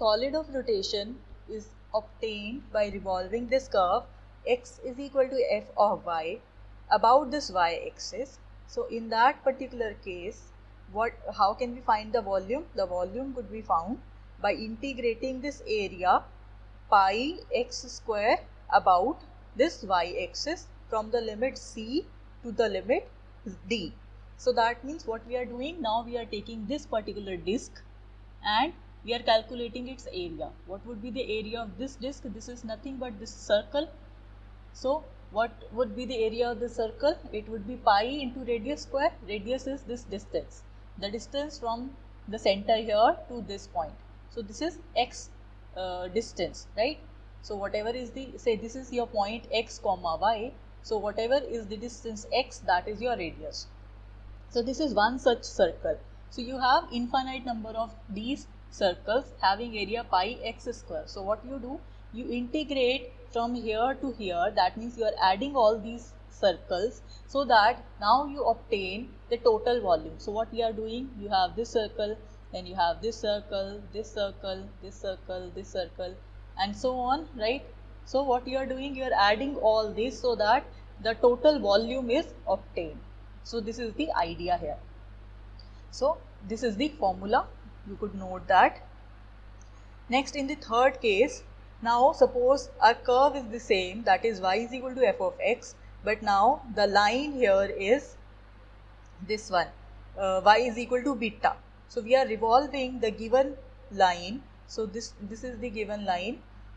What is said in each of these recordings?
solid of rotation is obtained by revolving this curve x is equal to f of y about this y-axis. So in that particular case, how can we find the volume? The volume could be found by integrating this area pi x square about this y-axis from the limit c to the limit d. So that means what we are doing now, we are taking this particular disc and we are calculating its area. What would be the area of this disc? This is nothing but this circle. So what would be the area of the circle? It would be pi into radius square. Radius is this distance, the distance from the center here to this point. So this is x distance, right? So whatever is the, say this is your point x comma y, so whatever is the distance x, that is your radius. So this is one such circle. So you have infinite number of these circles having area pi x square. So what you do, you integrate from here to here, that means you are adding all these circles, so that now you obtain the total volume. So what we are doing, you have this circle, then you have this circle, this circle, this circle, this circle, and so on, right? So what you are doing, you are adding all this so that the total volume is obtained. So this is the idea here. So this is the formula, you could note that. Next, in the third case, now suppose our curve is the same, that is y is equal to f of x, but now the line here is this one, y is equal to beta. So we are revolving the given line. So this is the given line,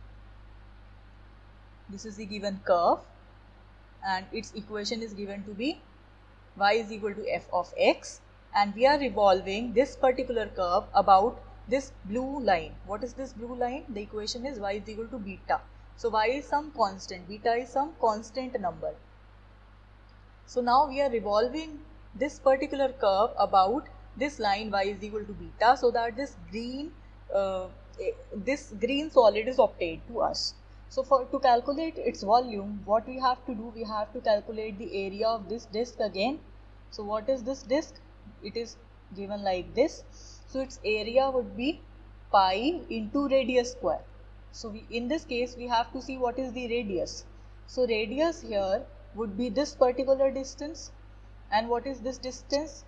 this is the given curve, and its equation is given to be y is equal to f of x, and we are revolving this particular curve about this blue line. What is this blue line? The equation is y is equal to beta. So y is some constant, beta is some constant number. So now we are revolving this particular curve about this line y is equal to beta, so that this green solid is obtained to us. So to calculate its volume, what we have to do, we have to calculate the area of this disc again. So what is this disc? It is given like this. So its area would be pi into radius square. So in this case, we have to see what is the radius. So radius here would be this particular distance. And what is this distance?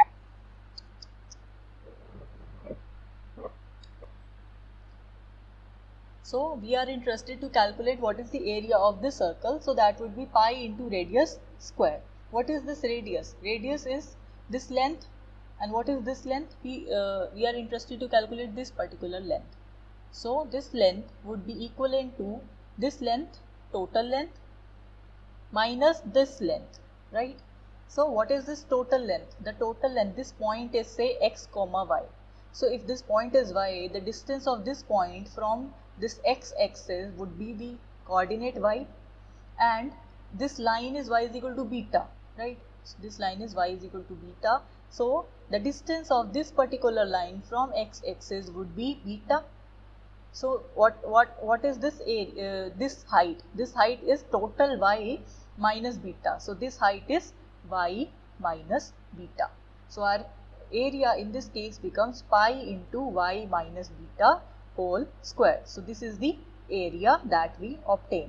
So we are interested to calculate what is the area of this circle. So that would be pi into radius square. What is this radius? Radius is this length. And what is this length? We are interested to calculate this particular length. So this length would be equivalent to this length, total length, minus this length, right? So what is this total length? The total length, this point is say x comma y. So if this point is y, the distance of this point from this x-axis would be the coordinate y, and this line is y is equal to beta, right? So this line is y is equal to beta. So the distance of this particular line from x-axis would be beta. So what is this this height? This height is total y minus beta. So this height is y minus beta. So our area in this case becomes pi into y minus beta whole square. So this is the area that we obtain.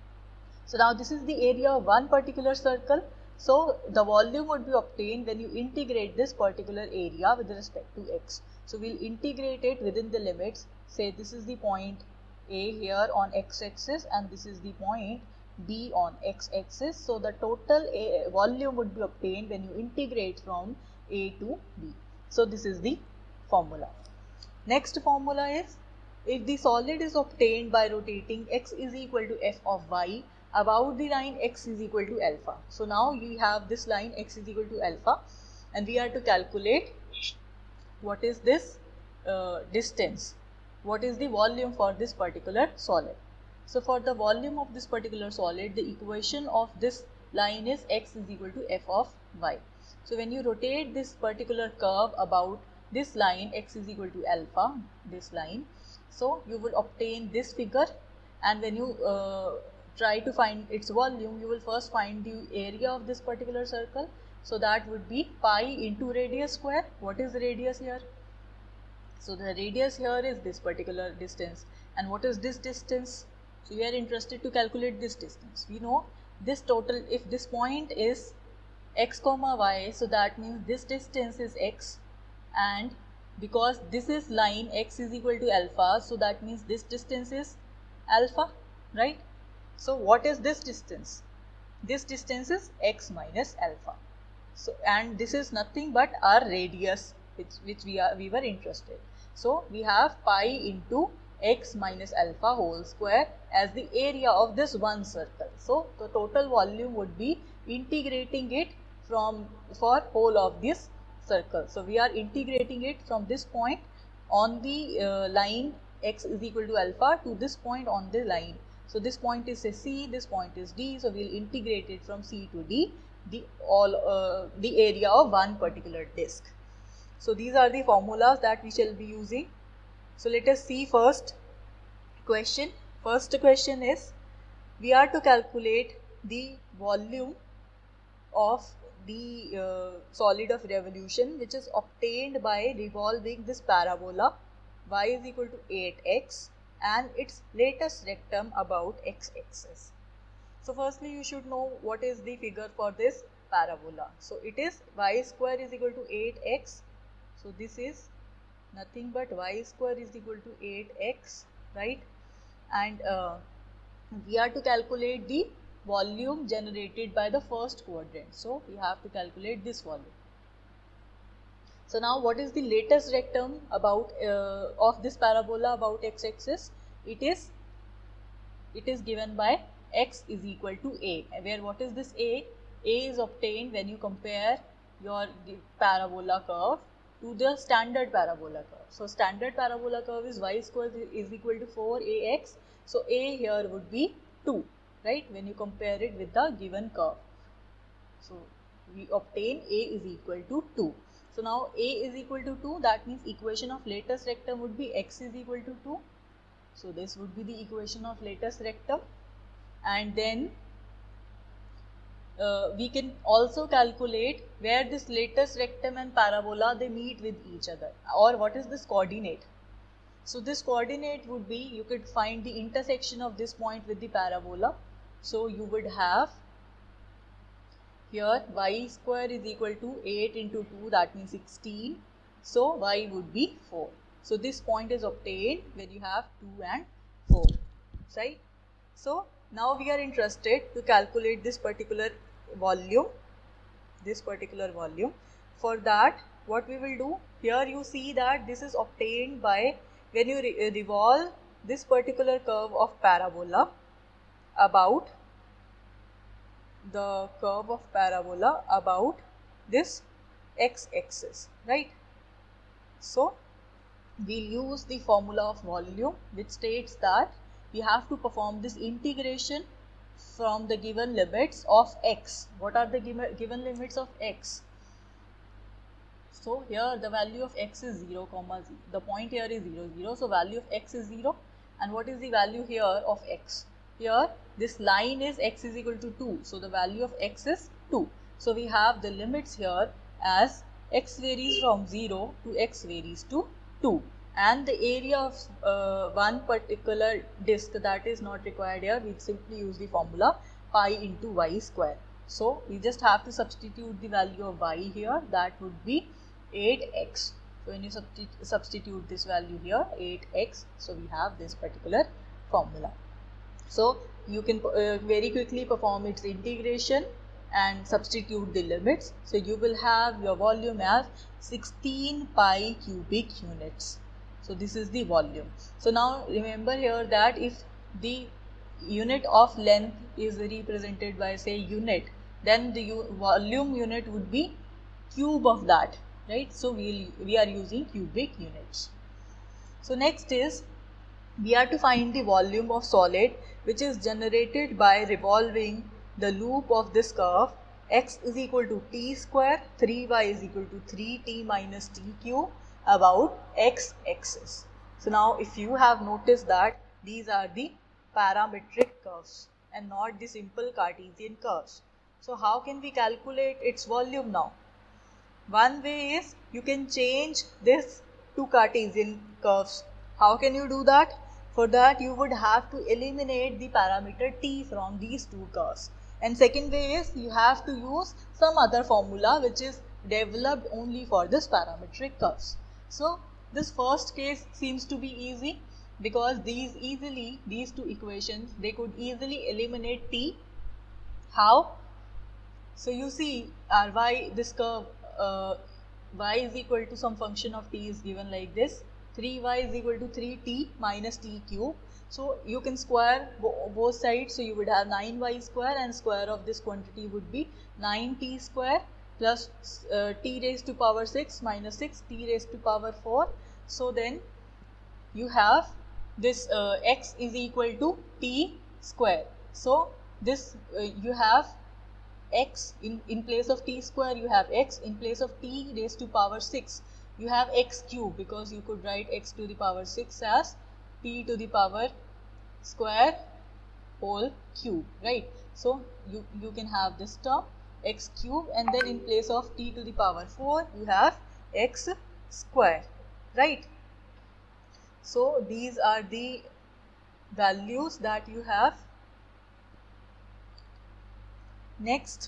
So now this is the area of one particular circle. So the volume would be obtained when you integrate this particular area with respect to x. So we'll integrate it within the limits. Say this is the point A here on x-axis, and this is the point B on x-axis. So the total volume would be obtained when you integrate from A to B. So this is the formula. Next formula is, if the solid is obtained by rotating x is equal to f of y about the line x is equal to alpha. So now you have this line x is equal to alpha, and we are to calculate what is this distance, what is the volume for this particular solid. So for the volume of this particular solid, the equation of this line is x is equal to f of y. So when you rotate this particular curve about this line x is equal to alpha, this line, so you will obtain this figure, and when you try to find its volume, you will first find the area of this particular circle. So that would be pi into radius square. What is radius here? So the radius here is this particular distance, and what is this distance? So we are interested to calculate this distance. We know this total, if this point is x comma y, so that means this distance is x, and because this is line x is equal to alpha, so that means this distance is alpha, right? So what is this distance? This distance is x minus alpha. So, and this is nothing but our radius, which we were interested. So we have pi into x minus alpha whole square as the area of this one circle. So the total volume would be integrating it for whole of this circle. So we are integrating it from this point on the line x is equal to alpha to this point on the line. So this point is C, this point is D. So we will integrate it from C to D, the area of one particular disk. So these are the formulas that we shall be using. So let us see first question. First question is, we are to calculate the volume of the solid of revolution which is obtained by revolving this parabola y is equal to 8x and its latest rectum about x-axis. So firstly you should know what is the figure for this parabola. So it is y square is equal to 8x. So this is nothing but y square is equal to 8x, right? And we are to calculate the volume generated by the first quadrant. So we have to calculate this volume. So now what is the latest rectum about of this parabola about x-axis? It is given by x is equal to a, where what is this a? A is obtained when you compare the parabola curve to the standard parabola curve. So standard parabola curve is y square is equal to 4ax. So a here would be 2, right, when you compare it with the given curve. So we obtain a is equal to 2. So now a is equal to 2, that means equation of latest rectum would be x is equal to 2. So this would be the equation of latest rectum. And then we can also calculate where this latest rectum and parabola they meet with each other, or what is this coordinate. So this coordinate would be, you could find the intersection of this point with the parabola. So you would have here y square is equal to 8 into 2, that means 16. So y would be 4. So this point is obtained when you have 2 and 4, right? So now we are interested to calculate this particular volume. For that, what we will do, here you see that this is obtained by when you revolve this particular curve of parabola about the curve of parabola about this x-axis, right? So we'll use the formula of volume, which states that we have to perform this integration from the given limits of x. What are the given limits of x? So here the value of x is 0, 0. The point here is 0, 0. So value of x is 0. And what is the value here of x? Here this line is x is equal to 2. So the value of x is 2. So we have the limits here as x varies from 0 to x varies to 2. And the area of one particular disk, that is not required here. We simply use the formula pi into y square. So we just have to substitute the value of y here, that would be 8x. So when you substitute this value here, 8x, so we have this particular formula. So you can very quickly perform its integration and substitute the limits. So you will have your volume as 16 pi cubic units. So this is the volume. So now remember here that if the unit of length is represented by say unit, then the volume unit would be cube of that, right? So we are using cubic units. So next is, we are to find the volume of solid which is generated by revolving the loop of this curve x is equal to t square, 3y is equal to 3t minus t cube about x-axis. So now if you have noticed that these are the parametric curves and not the simple Cartesian curves. So how can we calculate its volume now? One way is, you can change this two Cartesian curves. How can you do that? For that you would have to eliminate the parameter t from these two curves. And second way is you have to use some other formula which is developed only for this parametric curves. So this first case seems to be easy because these two equations, they could easily eliminate t. How? So you see this curve y is equal to some function of t is given like this. 3y is equal to 3t minus t cube. So you can square both sides. So you would have 9y square, and square of this quantity would be 9t square plus t raised to power 6 minus 6 t raised to power 4. So then you have this x is equal to t square. So this you have x in place of t square, you have x. In place of t raised to power 6, you have x cube, because you could write x to the power 6 as t to the power square whole cube, right? So you can have this term x cube, and then in place of t to the power 4 you have x square, right? So these are the values that you have. Next,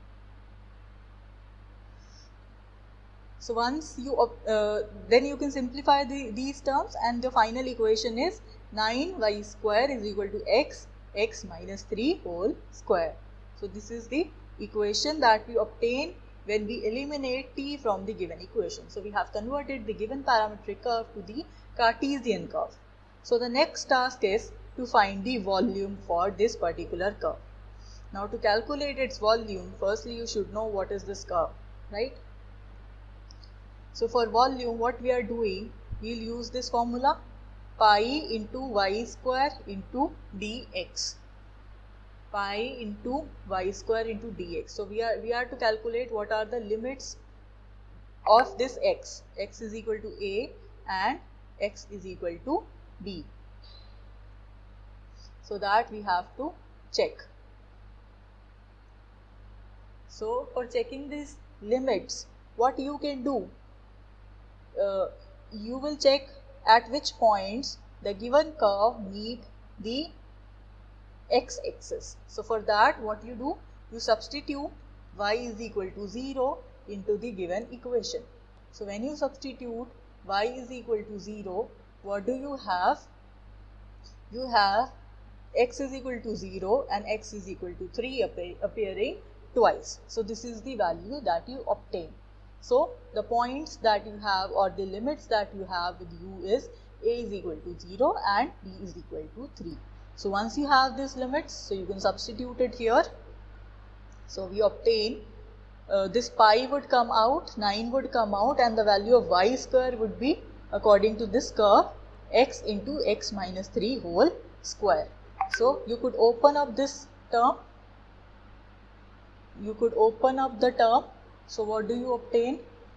so once you then you can simplify these terms, and the final equation is 9y square is equal to x minus 3 whole square. So this is the equation that we obtain when we eliminate t from the given equation. So we have converted the given parametric curve to the Cartesian curve. So the next task is to find the volume for this particular curve. Now to calculate its volume, firstly you should know what is this curve, right? So for volume, what we are doing, we will use this formula, pi into y square into dx. Pi into y square into dx. So we are to calculate what are the limits of this x. X is equal to a and x is equal to b. So that we have to check. So for checking these limits, what you can do, you will check at which points the given curve meet the x-axis. So for that, what you do, you substitute y is equal to 0 into the given equation. So when you substitute y is equal to 0, what do you have? You have x is equal to 0 and x is equal to 3 appearing twice. So this is the value that you obtain. So the points that you have, or the limits that you have with you, is a is equal to 0 and b is equal to 3. So once you have these limits, so you can substitute it here. So we obtain this pi would come out, 9 would come out, and the value of y square would be, according to this curve, x into x minus 3 whole square. So you could open up this term. You could open up the term. So what do you obtain?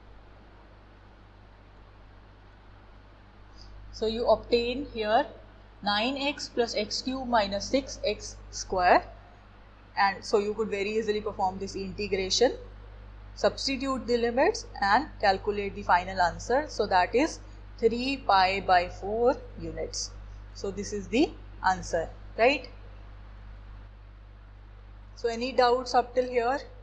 So you obtain here 9x plus x cube minus 6x square, and so you could very easily perform this integration, substitute the limits and calculate the final answer. So that is 3 pi by 4 units. So this is the answer, right? So any doubts up till here?